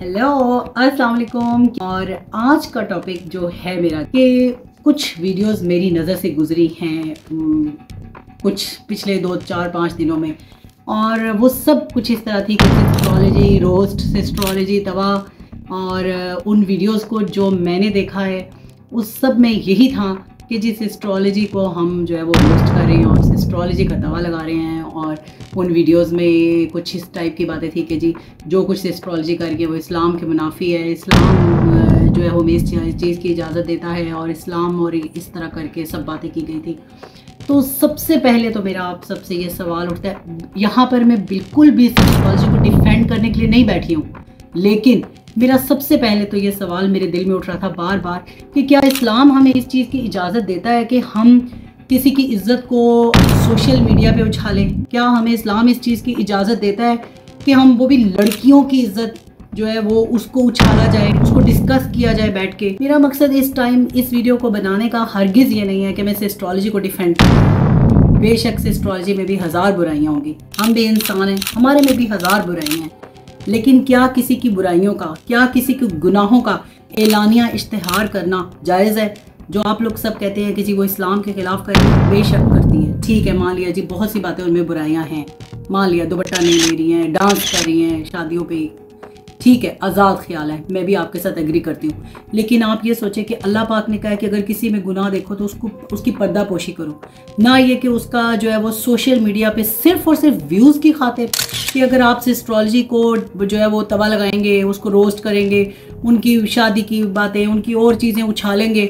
Hello, अस्सलाम वालेकुम। और आज का टॉपिक जो है मेरा कि कुछ वीडियोस मेरी नज़र से गुजरी हैं कुछ पिछले 2 4 5 दिनों में, और वो सब कुछ इस तरह थी कि एस्ट्रोलॉजी रोस्ट, एस्ट्रोलॉजी तबाह। और उन वीडियोस को जो मैंने देखा है उस सब में यही था कि जिस एस्ट्रोलॉजी को हम जो है वो रोस्ट कर रहे हैं और उस एस्ट्रोलॉजी का तवा लगा रहे हैं। और उन वीडियोस में कुछ इस टाइप की बातें थी कि जी जो कुछ एस्ट्रोलॉजी करके वो इस्लाम के मुनाफी है, इस्लाम जो है वो हमें इस चीज़ की इजाज़त देता है और इस्लाम और इस तरह करके सब बातें की गई थी। तो सबसे पहले तो मेरा आप सबसे ये सवाल उठता है, यहाँ पर मैं बिल्कुल भी एस्ट्रोलॉजी को डिफेंड करने के लिए नहीं बैठी हूँ, लेकिन मेरा सबसे पहले तो ये सवाल मेरे दिल में उठ रहा था बार बार कि क्या इस्लाम हमें इस चीज़ की इजाज़त देता है कि हम किसी की इज्जत को सोशल मीडिया पे उछालें? क्या हमें इस्लाम इस चीज़ की इजाज़त देता है कि हम वो भी लड़कियों की इज्जत जो है वो उसको उछाला जाए, उसको डिस्कस किया जाए बैठ के? मेरा मकसद इस टाइम इस वीडियो को बनाने का हरगिज़ ये नहीं है कि मैं एस्ट्रोलॉजी को डिफेंड करूँ। बेशक एस्ट्रोलॉजी में भी हज़ार बुराइयाँ होंगी, हम भी इंसान हैं, हमारे में भी हज़ार बुराइयाँ हैं, लेकिन क्या किसी की बुराइयों का, क्या किसी के गुनाहों का एलानिया इश्तिहार करना जायज़ है? जो आप लोग सब कहते हैं कि जी वो इस्लाम के खिलाफ कर रही है, बेशक करती हैं, ठीक है, मान लिया जी बहुत सी बातें उनमें बुराइयां हैं, मान लिया दुपट्टा नहीं ले रही हैं, डांस कर रही हैं शादियों पे, ठीक है, आज़ाद ख्याल है, मैं भी आपके साथ एग्री करती हूँ। लेकिन आप ये सोचें कि अल्लाह पाक ने कहा है कि अगर किसी में गुनाह देखो तो उसकी पर्दापोशी करो, ना ये कि उसका जो है वो सोशल मीडिया पे सिर्फ और सिर्फ व्यूज़ की खातिर कि अगर आप एस्ट्रोलॉजी को जो है वो तवा लगाएंगे, उसको रोस्ट करेंगे, उनकी शादी की बातें, उनकी और चीज़ें उछालेंगे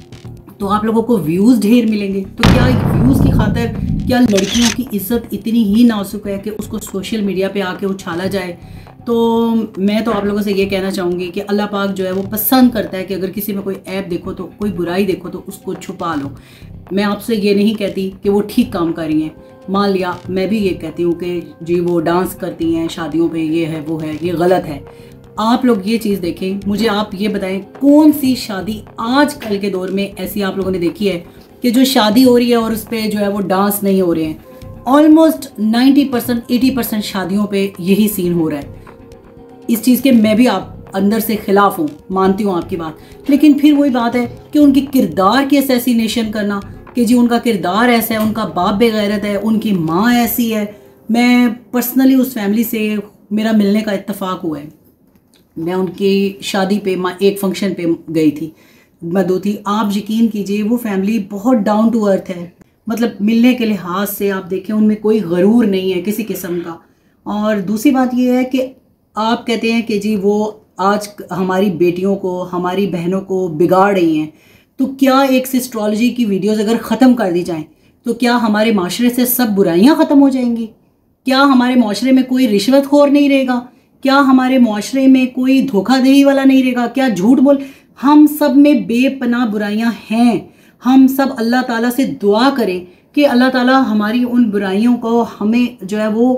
तो आप लोगों को व्यूज़ ढेर मिलेंगे। तो क्या व्यूज़ की खातिर क्या लड़कियों की इज्जत इतनी ही नाजुक है कि उसको सोशल मीडिया पे आके उछाला जाए? तो मैं तो आप लोगों से ये कहना चाहूँगी कि अल्लाह पाक जो है वो पसंद करता है कि अगर किसी में कोई ऐप देखो, तो कोई बुराई देखो तो उसको छुपा लो। मैं आपसे ये नहीं कहती कि वो ठीक काम कर रही हैं, मान लिया मैं भी ये कहती हूँ कि जी वो डांस करती हैं शादियों पे, ये है वो है, ये गलत है। आप लोग ये चीज़ देखें, मुझे आप ये बताएं कौन सी शादी आज कल के दौर में ऐसी आप लोगों ने देखी है कि जो शादी हो रही है और उस पर जो है वो डांस नहीं हो रहे हैं? ऑलमोस्ट 90% 80% शादियों पे यही सीन हो रहा है। इस चीज़ के मैं भी आप अंदर से खिलाफ हूँ, मानती हूँ आपकी बात, लेकिन फिर वही बात है कि उनके किरदार की असैसिनेशन करना कि जी उनका किरदार ऐसा है, उनका बाप बेगैरत है, उनकी माँ ऐसी है। मैं पर्सनली उस फैमिली से मेरा मिलने का इत्तेफाक हुआ है, मैं उनकी शादी पे एक फंक्शन पे गई थी, मदू थी। आप यकीन कीजिए वो फैमिली बहुत डाउन टू अर्थ है, मतलब मिलने के लिहाज से आप देखें उनमें कोई गरूर नहीं है किसी किस्म का। और दूसरी बात ये है कि आप कहते हैं कि जी वो आज हमारी बेटियों को, हमारी बहनों को बिगाड़ रही हैं, तो क्या एक एस्ट्रोलॉजी की वीडियोस अगर ख़त्म कर दी जाएं तो क्या हमारे माशरे से सब बुराइयां ख़त्म हो जाएंगी? क्या हमारे माशरे में कोई रिश्वतखोर नहीं रहेगा? क्या हमारे माशरे में कोई धोखाधड़ी वाला नहीं रहेगा? क्या झूठ बोल, हम सब में बेपनाह बुराइयां हैं। हम सब अल्लाह ताला से दुआ करें कि अल्लाह ताला हमारी उन बुराइयों को हमें जो है वो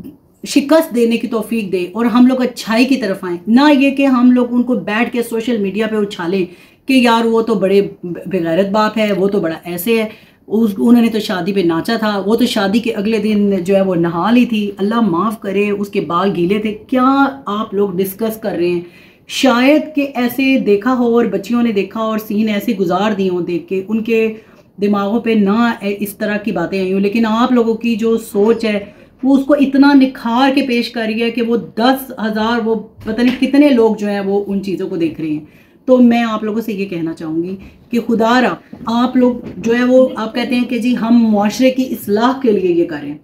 शिकस्त देने की तौफीक दे और हम लोग अच्छाई की तरफ आएँ, ना ये कि हम लोग उनको बैठ के सोशल मीडिया पे उछालें कि यार वो तो बड़े बेगैरत बाप है, वो तो बड़ा ऐसे है, उन्होंने तो शादी पे नाचा था, वो तो शादी के अगले दिन जो है वो नहा ली थी, अल्लाह माफ़ करे उसके बाल गीले थे। क्या आप लोग डिस्कस कर रहे हैं? शायद कि ऐसे देखा हो और बच्चियों ने देखा और सीन ऐसे गुजार दिए हों, देख के उनके दिमागों पे ना इस तरह की बातें आई हों, लेकिन आप लोगों की जो सोच है वो उसको इतना निखार के पेश कर रही है कि वो 10,000 वो पता नहीं कितने लोग जो हैं वो उन चीज़ों को देख रहे हैं। तो मैं आप लोगों से ये कहना चाहूँगी कि खुदारा आप लोग जो है वो आप कहते हैं कि जी हम मुआशरे की इस्लाह के लिए ये करें,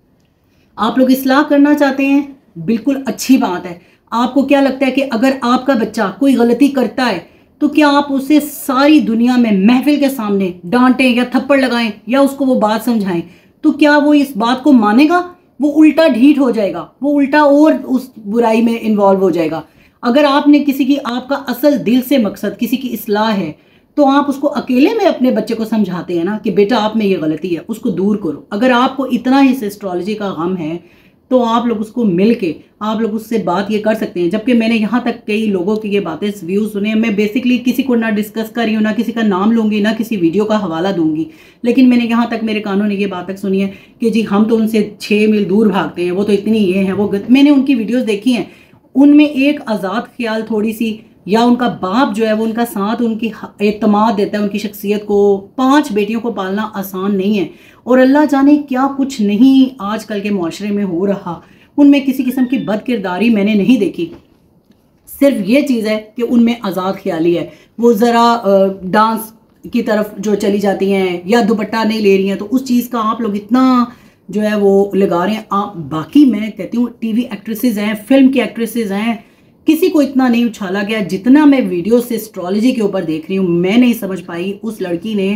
आप लोग इस्लाह करना चाहते हैं, बिल्कुल अच्छी बात है। आपको क्या लगता है कि अगर आपका बच्चा कोई गलती करता है तो क्या आप उसे सारी दुनिया में महफिल के सामने डांटें या थप्पड़ लगाएं या उसको वो बात समझाएं, तो क्या वो इस बात को मानेगा? वो उल्टा ढीठ हो जाएगा, वो उल्टा और उस बुराई में इन्वॉल्व हो जाएगा। अगर आपने किसी की, आपका असल दिल से मकसद किसी की इस्लाह है, तो आप उसको अकेले में अपने बच्चे को समझाते हैं ना कि बेटा आप में ये गलती है, उसको दूर करो। अगर आपको इतना ही एस्ट्रोलॉजी का गम है तो आप लोग उसको मिल के आप लोग उससे बात ये कर सकते हैं। जबकि मैंने यहाँ तक कई लोगों की ये बातें व्यूज़ सुने हैं, मैं बेसिकली किसी को ना डिस्कस कर रही हूँ, ना किसी का नाम लूँगी, ना किसी वीडियो का हवाला दूंगी, लेकिन मैंने यहाँ तक मेरे कानों ने ये बात तक सुनी है कि जी हम तो उनसे 6 मील दूर भागते हैं, वो तो इतनी ये हैं वो मैंने उनकी वीडियोज़ देखी हैं। उनमें एक आज़ाद ख्याल थोड़ी सी, या उनका बाप जो है वो उनका साथ, उनकी एतमाद देता है उनकी शख्सियत को। 5 बेटियों को पालना आसान नहीं है, और अल्लाह जाने क्या कुछ नहीं आजकल के माशरे में हो रहा। उनमें किसी किस्म की बदकिरदारी मैंने नहीं देखी। सिर्फ ये चीज़ है कि उनमें आज़ाद ख्याली है। वो ज़रा डांस की तरफ जो चली जाती हैं या दुपट्टा नहीं ले रही हैं, तो उस चीज़ का आप लोग इतना जो है वो लगा रहे हैं। आप बाकी मैं कहती हूँ टीवी एक्ट्रेसेस हैं, फिल्म की एक्ट्रेसेस हैं, किसी को इतना नहीं उछाला गया जितना मैं वीडियो से एस्ट्रोलॉजी के ऊपर देख रही हूँ। मैं नहीं समझ पाई। उस लड़की ने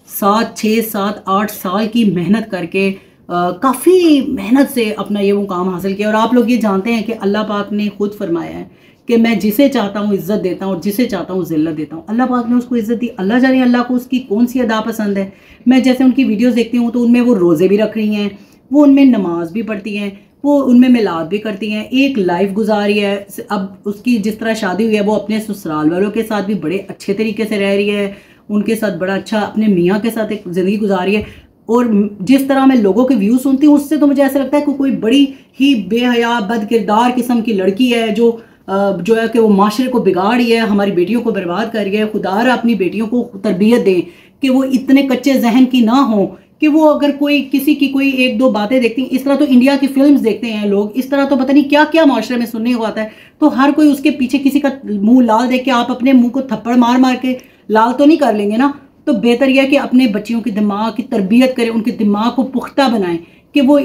6, 7, 8 साल की मेहनत करके काफ़ी मेहनत से अपना ये वो काम हासिल किया। और आप लोग ये जानते हैं कि अल्लाह पाक ने खुद फरमाया है कि मैं जिसे चाहता हूँ इज़्ज़त देता हूँ और जिसे चाहता हूँ ज़िल्लत देता हूँ। अल्लाह पाक ने उसको इज़्ज़त दी। अल्लाह जाने अल्लाह को उसकी कौन सी अदा पसंद है। मैं जैसे उनकी वीडियोस देखती हूँ तो उनमें वो रोज़े भी रख रही हैं, वो उनमें नमाज भी पढ़ती हैं, वो उनमें मिलाद भी करती हैं, एक लाइफ गुजारी है। अब उसकी जिस तरह शादी हुई है वो अपने ससुराल वालों के साथ भी बड़े अच्छे तरीके से रह रही है, उनके साथ बड़ा अच्छा अपने मियाँ के साथ एक ज़िंदगी गुजारी है। और जिस तरह मैं लोगों के व्यू सुनती हूँ उससे तो मुझे ऐसा लगता है कि कोई बड़ी ही बेहया बदकिरदार किस्म की लड़की है जो है कि वो माशरे को बिगाड़ रही है, हमारी बेटियों को बर्बाद कर रही है। खुदारा अपनी बेटियों को तरबियत दें कि वो इतने कच्चे जहन की ना हो कि वो अगर कोई किसी की कोई 1-2 बातें देखती हैं। इस तरह तो इंडिया की फिल्म्स देखते हैं लोग, इस तरह तो पता नहीं क्या क्या माशरे में सुनने को आता है। तो हर कोई उसके पीछे किसी का मुंह लाल देख के आप अपने मुंह को थप्पड़ मार मार के लाल तो नहीं कर लेंगे ना। तो बेहतर यह है कि अपने बच्चियों के दिमाग की तरबियत करें, उनके दिमाग को पुख्ता बनाएं कि वो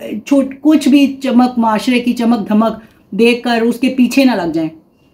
कुछ भी चमक, माशरे की चमक धमक देखकर उसके पीछे ना लग जाएं।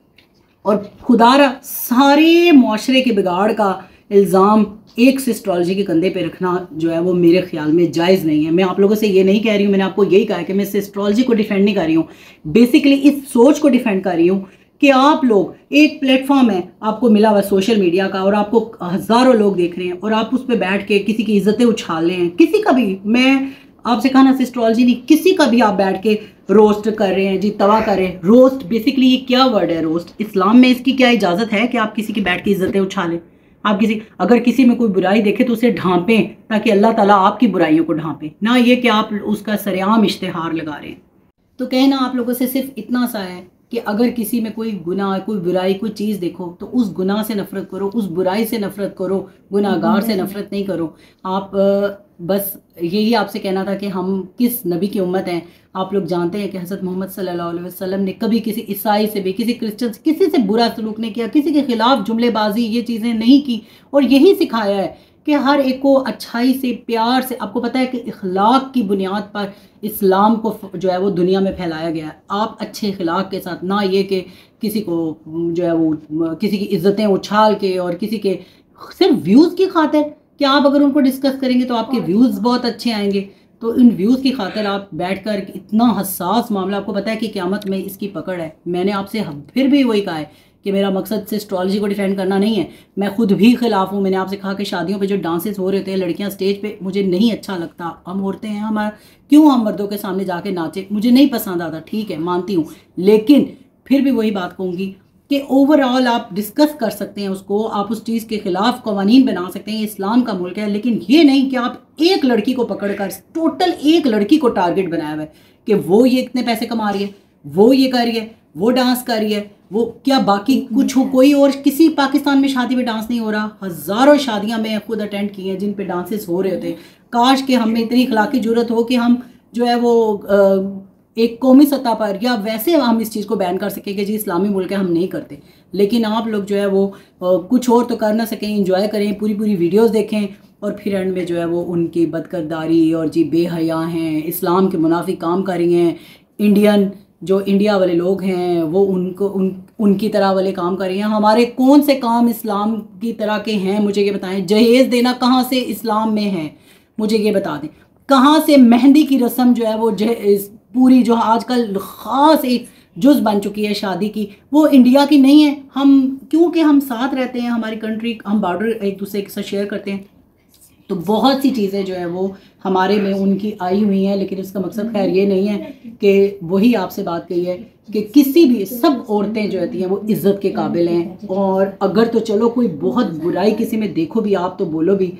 और खुदारा सारे माशरे के बिगाड़ का इल्ज़ाम एक से एस्ट्रोलॉजी के कंधे पे रखना जो है वो मेरे ख्याल में जायज़ नहीं है। मैं आप लोगों से ये नहीं कह रही हूँ, मैंने आपको यही कहा कि मैं इस एस्ट्रोलॉजी को डिफेंड नहीं कर रही हूँ, बेसिकली इस सोच को डिफेंड कर रही हूँ कि आप लोग, एक प्लेटफॉर्म है आपको मिला हुआ सोशल मीडिया का और आपको हज़ारों लोग देख रहे हैं और आप उस पर बैठ के किसी की इज्जतें उछाल रहे हैं। किसी का भी, मैं आपसे कहा ना एस्ट्रोलॉजी नहीं, किसी का भी आप बैठ के रोस्ट कर रहे हैं जी, तवा कर रहे हैं। रोस्ट बेसिकली ये क्या वर्ड है रोस्ट? इस्लाम में इसकी क्या इजाज़त है कि आप किसी की बैठ के इज्जतें उछालें? आप अगर किसी में कोई बुराई देखे तो उसे ढांपें ताकि अल्लाह ताला आपकी बुराइयों को ढांपे, ना ये कि आप उसका सरेआम इश्तिहार लगा रहे हैं। तो कहना आप लोगों से सिर्फ इतना सा है कि अगर किसी में कोई गुनाह, कोई बुराई, कोई चीज़ देखो तो उस गुनाह से नफ़रत करो, उस बुराई से नफ़रत करो, गुनाहगार से नफ़रत नहीं करो। आप बस यही आपसे कहना था कि हम किस नबी की उम्मत हैं। आप लोग जानते हैं कि हज़रत मोहम्मद सल्लल्लाहु अलैहि वसल्लम ने कभी किसी ईसाई से भी, किसी क्रिश्चियन से, किसी से बुरा सलूक नहीं किया, किसी के खिलाफ जुमलेबाजी ये चीज़ें नहीं की, और यही सिखाया है कि हर एक को अच्छाई से, प्यार से। आपको पता है कि इखलाक की बुनियाद पर इस्लाम को जो है वो दुनिया में फैलाया गया है। आप अच्छे इखलाक के साथ, ना ये कि किसी को जो है वो किसी की इज्जतें उछाल के और किसी के सिर्फ व्यूज़ की खातिर, कि आप अगर उनको डिस्कस करेंगे तो आपके व्यूज़ बहुत अच्छे आएंगे, तो इन व्यूज़ की खातिर आप बैठकर इतना हसास मामला, आपको पता है कि क़यामत में इसकी पकड़ है। मैंने आपसे फिर भी वही कहा है कि मेरा मकसद से एस्ट्रोलॉजी को डिफेंड करना नहीं है, मैं खुद भी खिलाफ हूँ। मैंने आपसे कहा कि शादियों पे जो डांसेस हो रहे होते हैं लड़कियाँ स्टेज पे, मुझे नहीं अच्छा लगता। हम औरतें हैं, हमारा क्यों हम मर्दों के सामने जाके नाचे, मुझे नहीं पसंद आता, ठीक है मानती हूँ। लेकिन फिर भी वही बात कहूँगी कि ओवरऑल आप डिस्कस कर सकते हैं उसको, आप उस चीज़ के खिलाफ कवानीन बना सकते हैं, इस्लाम का मुल्क है। लेकिन ये नहीं कि आप एक लड़की को पकड़कर, टोटल एक लड़की को टारगेट बनाया हुआ है कि वो ये इतने पैसे कमा रही है, वो ये कर रही है, वो डांस कर रही है, वो क्या बाकी कुछ हो, कोई और किसी पाकिस्तान में शादी में डांस नहीं हो रहा। हज़ारों शादियां मैं खुद अटेंड की हैं जिन पे डांसेस हो रहे होते। काश कि हमें इतनी अखलाकी जरूरत हो कि हम जो है वो एक कौमी सतह पर या वैसे हम इस चीज़ को बैन कर सकें कि जी इस्लामी मुल्क है, हम नहीं करते। लेकिन आप लोग जो है वो कुछ और तो कर ना सकें, इंजॉय करें, पूरी पूरी वीडियोस देखें और फिर एंड में जो है वो उनकी बदकिरदारी और जी बेहया हैं, इस्लाम के मुनाफिक काम कर रही हैं, इंडियन जो इंडिया वाले लोग हैं वो उनकी तरह वाले काम कर रही हैं। हमारे कौन से काम इस्लाम की तरह के हैं मुझे ये बताएं। जहेज़ देना कहाँ से इस्लाम में है, मुझे ये बता दें। कहाँ से मेहंदी की रस्म जो है वो पूरी जो आजकल ख़ास एक जुज़ बन चुकी है शादी की, वो इंडिया की नहीं है। हम क्योंकि हम साथ रहते हैं, हमारी कंट्री, हम बॉर्डर एक दूसरे के साथ शेयर करते हैं, तो बहुत सी चीज़ें जो है वो हमारे में उनकी आई हुई हैं। लेकिन इसका मकसद खैर ये नहीं है कि वही आपसे बात कही है कि किसी भी, सब औरतें जो होती हैं वो इज़्ज़त के काबिल हैं। और अगर तो चलो कोई बहुत बुराई किसी में देखो भी आप, तो बोलो भी,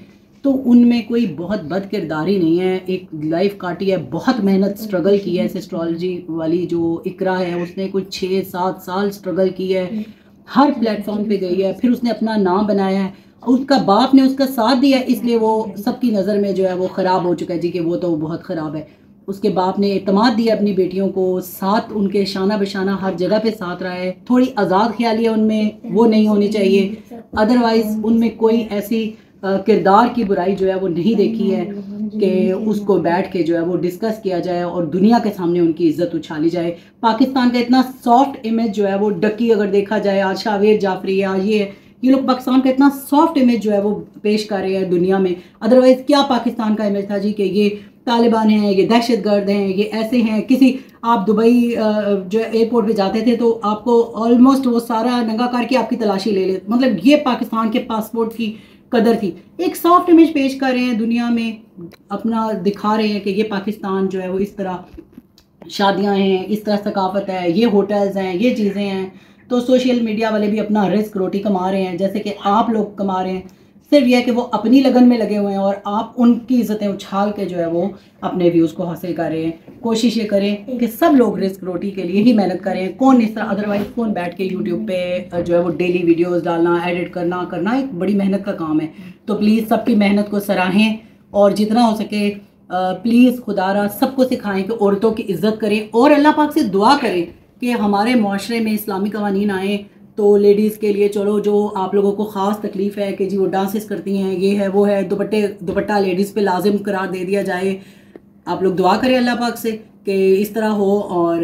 तो उनमें कोई बहुत बद किरदारी नहीं है। एक लाइफ काटी है, बहुत मेहनत स्ट्रगल की है। इस एस्ट्रोलॉजी वाली जो इकरा है उसने कुछ 6-7 साल स्ट्रगल की है, हर प्लेटफॉर्म पे गई है, फिर उसने अपना नाम बनाया है। उसका बाप ने उसका साथ दिया, इसलिए वो सबकी नज़र में जो है वो ख़राब हो चुका है जी, कि वो तो बहुत ख़राब है। उसके बाप ने इत्मीनान दिया अपनी बेटियों को, साथ उनके शाना बशाना हर जगह पे साथ रहा है। थोड़ी आज़ाद ख्याली है उनमें, वो नहीं होनी चाहिए। अदरवाइज़ उनमें कोई ऐसी किरदार की बुराई जो है वो नहीं देखी है कि उसको बैठ के जो है वो डिस्कस किया जाए और दुनिया के सामने उनकी इज्जत उछाली जाए। पाकिस्तान का इतना सॉफ्ट इमेज जो है वो डकी, अगर देखा जाए आज शावेर जाफरी या ये लोग पाकिस्तान का इतना सॉफ्ट इमेज जो है वो पेश कर रहे हैं दुनिया में। अदरवाइज क्या पाकिस्तान का इमेज था जी, कि ये तालिबान हैं, ये दहशतगर्द हैं, ये ऐसे हैं। किसी आप दुबई जो एयरपोर्ट पे जाते थे तो आपको ऑलमोस्ट वो सारा नंगा करके आपकी तलाशी ले ले, मतलब ये पाकिस्तान के पासपोर्ट की कदर थी। एक सॉफ्ट इमेज पेश कर रहे हैं दुनिया में, अपना दिखा रहे हैं कि ये पाकिस्तान जो है वो इस तरह शादियां हैं, इस तरह सकाफत है, ये होटल्स हैं, ये चीज़ें हैं। तो सोशल मीडिया वाले भी अपना रिस्क रोटी कमा रहे हैं, जैसे कि आप लोग कमा रहे हैं। सिर्फ यह कि वो अपनी लगन में लगे हुए हैं और आप उनकी इज्जतें उछाल के जो है वो अपने व्यूज़ को हासिल कर रहे हैं। कोशिश ये करें कि सब लोग रिस्क रोटी के लिए ही मेहनत करें। कौन इस तरह, अदरवाइज कौन बैठ के यूट्यूब पे जो है वो डेली वीडियोस डालना, एडिट करना एक बड़ी मेहनत का काम है। तो प्लीज़ सबकी मेहनत को सराहें और जितना हो सके प्लीज़ खुदारा सबको सिखाएं कि औरतों की इज्जत करें और अल्लाह पाक से दुआ करें कि हमारे माशरे में इस्लामी कवानीन आए। तो लेडीज़ के लिए चलो, जो आप लोगों को ख़ास तकलीफ़ है कि जी वो डांसेस करती हैं, ये है वो है, दुपट्टा लेडीज़ पे लाजिम करार दे दिया जाए। आप लोग दुआ करें अल्लाह पाक से कि इस तरह हो। और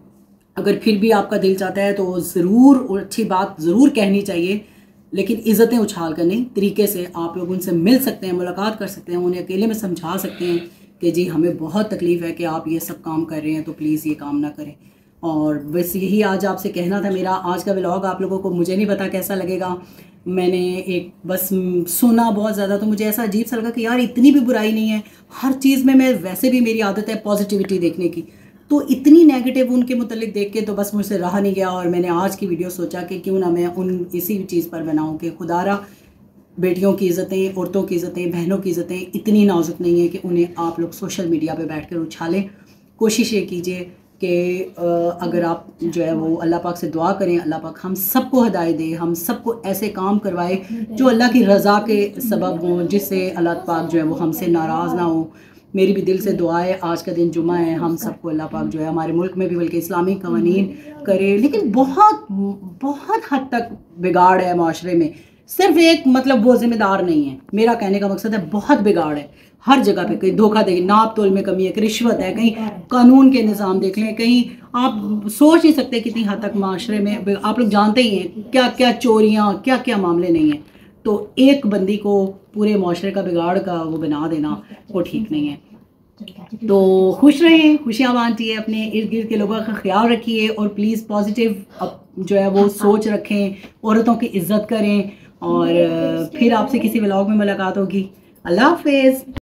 अगर फिर भी आपका दिल चाहता है तो ज़रूर और अच्छी बात ज़रूर कहनी चाहिए, लेकिन इज़्ज़तें उछाल कर नहीं, तरीके से आप लोग उनसे मिल सकते हैं, मुलाकात कर सकते हैं, उन्हें अकेले में समझा सकते हैं कि जी हमें बहुत तकलीफ़ है कि आप ये सब काम कर रहे हैं, तो प्लीज़ ये काम ना करें। और बस यही आज आपसे कहना था। मेरा आज का व्लॉग आप लोगों को मुझे नहीं पता कैसा लगेगा। मैंने एक बस सुना बहुत ज़्यादा, तो मुझे ऐसा अजीब सा लगा कि यार इतनी भी बुराई नहीं है। हर चीज़ में मैं, वैसे भी मेरी आदत है पॉजिटिविटी देखने की, तो इतनी नेगेटिव उनके मुतालिक देख के तो बस मुझसे रहा नहीं गया। और मैंने आज की वीडियो सोचा कि क्यों ना मैं इसी चीज़ पर बनाऊँ कि खुदारा बेटियों की इज़्ज़तें, औरतों की इज़्ज़तें, बहनों की इज़्ज़तें इतनी नाजुक नहीं है कि उन्हें आप लोग सोशल मीडिया पे बैठ कर उछालें। कोशिश ये कीजिए कि अगर आप जो है वो अल्लाह पाक से दुआ करें, अल्लाह पाक हम सबको हिदायत दे, हम सबको ऐसे काम करवाए जो अल्लाह की रज़ा के सबब हों, जिससे अल्लाह पाक जो है वो हमसे नाराज़ ना हो। मेरी भी दिल से दुआ है, आज का दिन जुमा है, हम सबको अल्लाह पाक जो है हमारे मुल्क में भी बल्कि इस्लामी कवानीन करे। लेकिन बहुत बहुत हद तक बिगाड़ है माशरे में। सिर्फ एक मतलब वो जिम्मेदार नहीं है, मेरा कहने का मकसद है बहुत बिगाड़ है हर जगह पे। कहीं धोखा दे, नाप तोल में कमी है, कहीं रिश्वत है, कहीं कानून के निज़ाम देख लें, कहीं आप सोच नहीं सकते कितनी हद तक माशरे में आप लोग जानते ही हैं क्या क्या चोरियाँ, क्या क्या मामले नहीं हैं। तो एक बंदी को पूरे माशरे का बिगाड़ का वो बना देना वो ठीक नहीं है। तो खुश रहें, खुशियाँ बांटिए, अपने इर्द गिर्द के लोगों का ख्याल रखिए और प्लीज़ पॉजिटिव जो है वो सोच रखें, औरतों की इज्जत करें। और फिर आपसे किसी व्लॉग में मुलाकात होगी। अल्लाह हाफिज़।